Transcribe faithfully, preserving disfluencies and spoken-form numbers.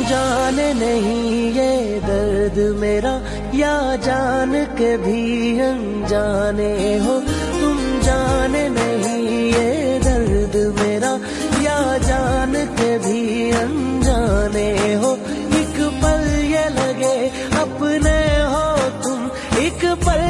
जाने नहीं ये दर्द मेरा, या जान के भी अनजाने हो। तुम जाने नहीं ये दर्द मेरा, या जान के भी अनजाने हो। एक पल ये लगे अपने हो तुम, एक पल